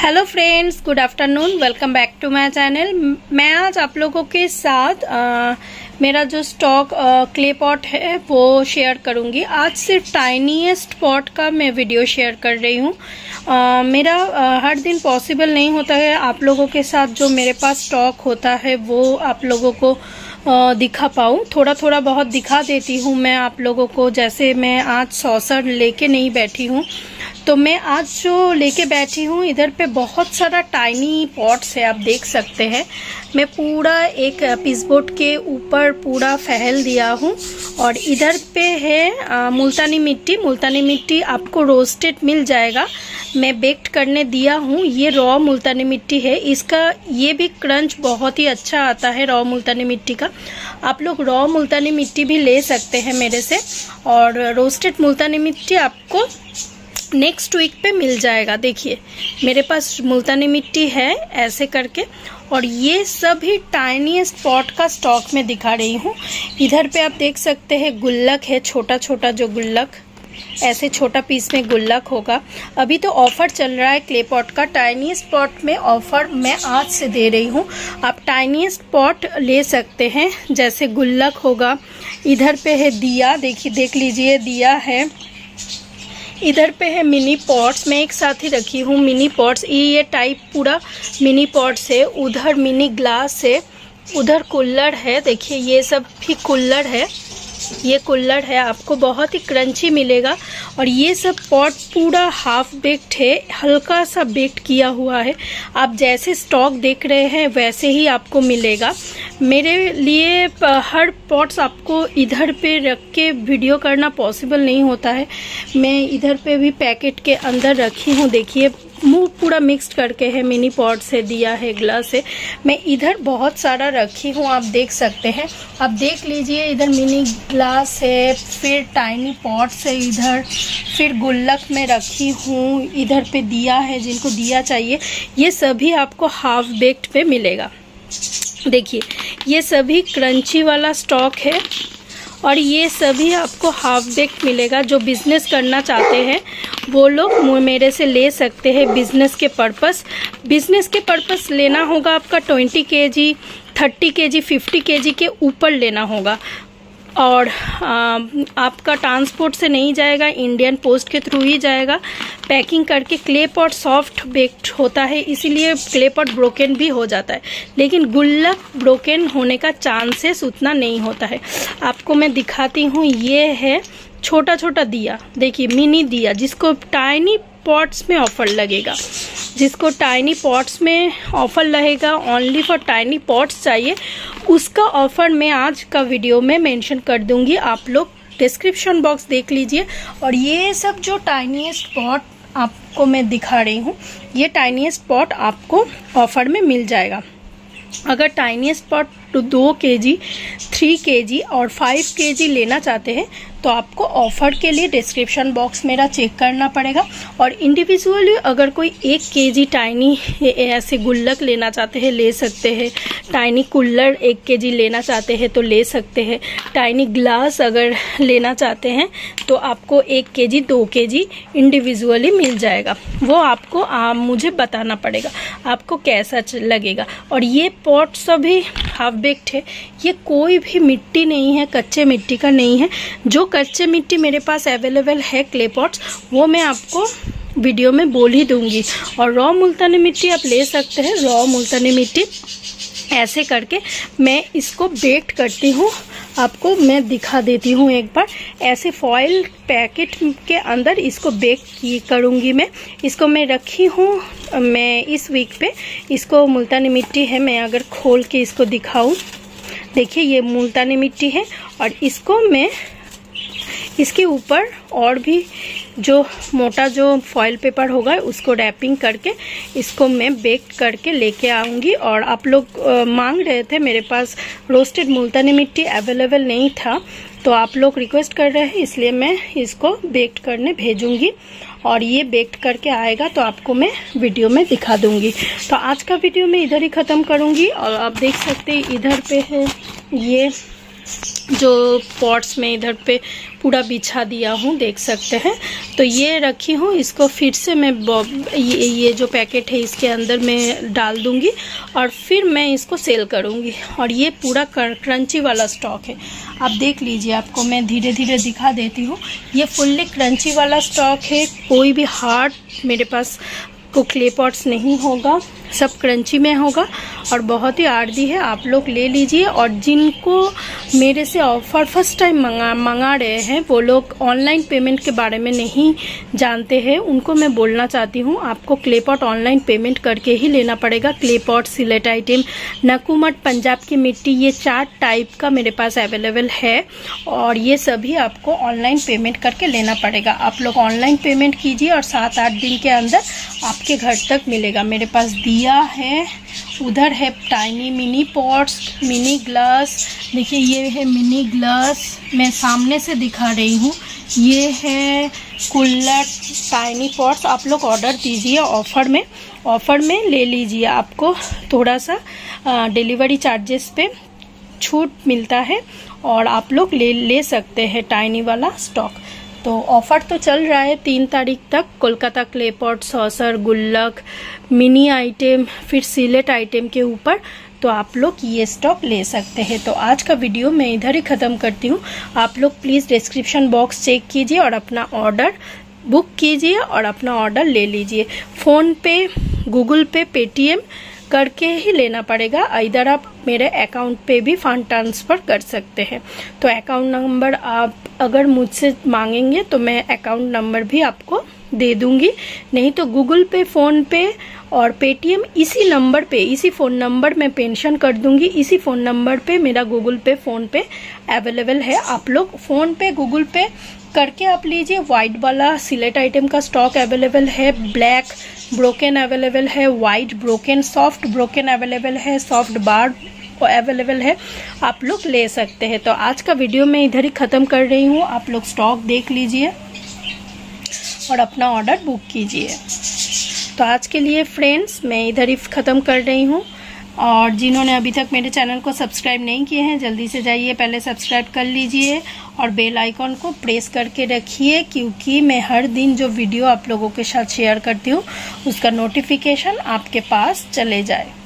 Hello friends, good afternoon. Welcome back to my channel. मैं आज आप लोगों के साथ मेरा जो स्टॉक क्ले पॉट है वो शेयर करूंगी। आज सिर्फ टाइनीएस्ट पॉट का मैं वीडियो शेयर कर रही हूँ। मेरा हर दिन पॉसिबल नहीं होता है आप लोगों के साथ जो मेरे पास स्टॉक होता है वो आप लोगों को दिखा पाऊँ। थोड़ा थोड़ा बहुत दिखा देती हूँ मैं आप लोगों को। जैसे मैं आज सॉसर लेके नहीं बैठी हूँ, तो मैं आज जो लेके बैठी हूँ इधर पे बहुत सारा टाइनी पॉट्स है, आप देख सकते हैं। मैं पूरा एक पीसबोर्ड के ऊपर पूरा फैल दिया हूँ और इधर पे है मुल्तानी मिट्टी। मुल्तानी मिट्टी आपको रोस्टेड मिल जाएगा, मैं बेक्ड करने दिया हूँ। ये रॉ मुल्तानी मिट्टी है, इसका ये भी क्रंच बहुत ही अच्छा आता है रॉ मुल्तानी मिट्टी का। आप लोग रॉ मुल्तानी मिट्टी भी ले सकते हैं मेरे से, और रोस्टेड मुल्तानी मिट्टी आपको नेक्स्ट वीक पे मिल जाएगा। देखिए मेरे पास मुल्तानी मिट्टी है ऐसे करके, और ये सभी टाइनीएस्ट पॉट का स्टॉक में दिखा रही हूँ। इधर पे आप देख सकते हैं गुल्लक है, छोटा छोटा जो गुल्लक, ऐसे छोटा पीस में गुल्लक होगा। अभी तो ऑफर चल रहा है क्ले पॉट का, टाइनीएस्ट पॉट में ऑफर मैं आज से दे रही हूँ। आप टाइनीएस्ट पॉट ले सकते हैं, जैसे गुल्लक होगा। इधर पे है दिया, देखिए देख लीजिए दिया है। इधर पे है मिनी पॉट्स, मैं एक साथ ही रखी हूँ मिनी पॉट्स। ये टाइप पूरा मिनी पॉट्स है। उधर मिनी ग्लास है, उधर कुल्लड़ है। देखिए ये सब भी कुल्लड़ है, ये कुल्लड़ है, आपको बहुत ही क्रंची मिलेगा। और ये सब पॉट पूरा हाफ बेक्ड है, हल्का सा बेक्ड किया हुआ है। आप जैसे स्टॉक देख रहे हैं वैसे ही आपको मिलेगा। मेरे लिए हर पॉट्स आपको इधर पे रख के वीडियो करना पॉसिबल नहीं होता है। मैं इधर पे भी पैकेट के अंदर रखी हूँ। देखिए मुंह पूरा मिक्स्ड करके है, मिनी पॉट से दिया है, ग्लास है। मैं इधर बहुत सारा रखी हूँ, आप देख सकते हैं। आप देख लीजिए इधर मिनी ग्लास है, फिर टाइनी पॉट्स है, इधर फिर गुल्लक में रखी हूँ। इधर पे दिया है, जिनको दिया चाहिए ये सभी आपको हाफ बेक्ड पे मिलेगा। देखिए ये सभी क्रंची वाला स्टॉक है और ये सभी आपको हाफ बेक्ड मिलेगा। जो बिजनेस करना चाहते हैं वो लोग मेरे से ले सकते हैं बिजनेस के पर्पस। बिजनेस के पर्पस लेना होगा आपका 20 kg, 30 kg, 50 kg के ऊपर लेना होगा। और आपका ट्रांसपोर्ट से नहीं जाएगा, इंडियन पोस्ट के थ्रू ही जाएगा पैकिंग करके। क्ले पॉट सॉफ्ट बेक्ड होता है, इसीलिए क्ले पॉट ब्रोकन भी हो जाता है, लेकिन गुल्लक ब्रोकन होने का चांसेस उतना नहीं होता है। आपको मैं दिखाती हूँ, ये है छोटा छोटा दिया, देखिए मिनी दिया, जिसको टाइनी पॉट्स में ऑफर लगेगा, जिसको टाइनी पॉट्स में ऑफर लगेगा, ओनली फॉर टाइनी पॉट्स चाहिए, उसका ऑफर मैं आज का वीडियो में मेंशन कर दूंगी। आप लोग डिस्क्रिप्शन बॉक्स देख लीजिए। और ये सब जो टाइनीएस्ट पॉट आपको मैं दिखा रही हूँ, ये टाइनीएस्ट पॉट आपको ऑफर में मिल जाएगा। अगर टाइनीएस्ट पॉट 2 kg, 3 kg और 5 kg लेना चाहते हैं तो आपको ऑफर के लिए डिस्क्रिप्शन बॉक्स मेरा चेक करना पड़ेगा। और इंडिविजुअली अगर कोई 1 kg टाइनी ऐसे गुल्लक लेना चाहते हैं ले सकते हैं। टाइनी कुल्लड़ 1 kg लेना चाहते हैं तो ले सकते हैं। टाइनी ग्लास अगर लेना चाहते हैं तो आपको 1 kg, 2 kg इंडिविजुअली मिल जाएगा। वो आपको मुझे बताना पड़ेगा आपको कैसा लगेगा। और ये पॉट सभी हाफ बेक्ड है, ये कोई भी मिट्टी नहीं है, कच्चे मिट्टी का नहीं है। जो कच्चे मिट्टी मेरे पास अवेलेबल है क्ले पॉट्स वो मैं आपको वीडियो में बोल ही दूंगी। और रॉ मुल्तानी मिट्टी आप ले सकते हैं। रॉ मुल्तानी मिट्टी ऐसे करके मैं इसको बेक्ड करती हूँ, आपको मैं दिखा देती हूँ एक बार। ऐसे फॉइल पैकेट के अंदर इसको बेक करूँगी मैं। इसको मैं रखी हूँ मैं इस वीक पे। इसको मुल्तानी मिट्टी है, मैं अगर खोल के इसको दिखाऊँ, देखिए ये मुल्तानी मिट्टी है। और इसको मैं इसके ऊपर और भी जो मोटा जो फॉइल पेपर होगा उसको रैपिंग करके इसको मैं बेक करके लेके आऊँगी। और आप लोग मांग रहे थे, मेरे पास रोस्टेड मुल्तानी मिट्टी अवेलेबल नहीं था तो आप लोग रिक्वेस्ट कर रहे हैं, इसलिए मैं इसको बेक्ड करने भेजूंगी। और ये बेक्ड करके आएगा तो आपको मैं वीडियो में दिखा दूंगी। तो आज का वीडियो मैं इधर ही ख़त्म करूंगी। और आप देख सकते हैं इधर पे है ये जो पॉट्स में इधर पे पूरा बिछा दिया हूँ, देख सकते हैं। तो ये रखी हूँ, इसको फिर से मैं ये जो पैकेट है इसके अंदर मैं डाल दूँगी और फिर मैं इसको सेल करूँगी। और ये पूरा क्रंची वाला स्टॉक है, आप देख लीजिए, आपको मैं धीरे धीरे दिखा देती हूँ। ये फुल्ली क्रंची वाला स्टॉक है, कोई भी हार्ड मेरे पास को क्ले पॉट्स नहीं होगा, सब क्रंची में होगा और बहुत ही आर्दी है। आप लोग ले लीजिए। और जिनको मेरे से ऑफर फर्स्ट टाइम मंगा रहे हैं, वो लोग ऑनलाइन पेमेंट के बारे में नहीं जानते हैं, उनको मैं बोलना चाहती हूँ, आपको क्ले पॉट ऑनलाइन पेमेंट करके ही लेना पड़ेगा। क्ले पॉट, सिलेट आइटम, नकुमट, पंजाब की मिट्टी, ये 4 टाइप का मेरे पास अवेलेबल है और ये सभी आपको ऑनलाइन पेमेंट करके लेना पड़ेगा। आप लोग ऑनलाइन पेमेंट कीजिए और 7-8 दिन के अंदर आपके घर तक मिलेगा। मेरे पास दिया है, उधर है tiny mini pots, mini glass, देखिए ये है मिनी ग्लास, मैं सामने से दिखा रही हूँ। ये है कुल्लर, टाइनी पॉट्स। आप लोग ऑर्डर दीजिए, ऑफर में ले लीजिए, आपको थोड़ा सा डिलीवरी चार्जेस पे छूट मिलता है और आप लोग ले सकते हैं टाइनी वाला स्टॉक। तो ऑफर तो चल रहा है 3 तारीख तक। कोलकाता क्ले पॉट, सॉसर, गुल्लक, मिनी आइटम, फिर सिलेट आइटम के ऊपर तो आप लोग ये स्टॉक ले सकते हैं। तो आज का वीडियो मैं इधर ही ख़त्म करती हूँ। आप लोग प्लीज़ डिस्क्रिप्शन बॉक्स चेक कीजिए और अपना ऑर्डर बुक कीजिए और अपना ऑर्डर ले लीजिए। फ़ोन पे, गूगल पे, पेटीएम करके ही लेना पड़ेगा, इधर आप मेरे अकाउंट पे भी फंड ट्रांसफ़र कर सकते हैं। तो अकाउंट नंबर आप अगर मुझसे मांगेंगे तो मैं अकाउंट नंबर भी आपको दे दूंगी, नहीं तो गूगल पे, फ़ोन पे और पेटीएम इसी नंबर पे, इसी फ़ोन नंबर में पेंशन कर दूंगी। इसी फ़ोन नंबर पे मेरा गूगल पे, फ़ोन पे अवेलेबल है। आप लोग फ़ोन पे, गूगल पे करके आप लीजिए। वाइट वाला सिलेट आइटम का स्टॉक अवेलेबल है, ब्लैक ब्रोकन अवेलेबल है, white broken, soft broken available है, सॉफ्ट बार अवेलेबल है, आप लोग ले सकते हैं। तो आज का वीडियो मैं इधर ही ख़त्म कर रही हूँ। आप लोग स्टॉक देख लीजिए और अपना ऑर्डर बुक कीजिए। तो आज के लिए फ्रेंड्स मैं इधर ही ख़त्म कर रही हूँ। और जिन्होंने अभी तक मेरे चैनल को सब्सक्राइब नहीं किए हैं, जल्दी से जाइए, पहले सब्सक्राइब कर लीजिए और बेल आइकॉन को प्रेस करके रखिए, क्योंकि मैं हर दिन जो वीडियो आप लोगों के साथ शेयर करती हूँ उसका नोटिफिकेशन आपके पास चले जाए।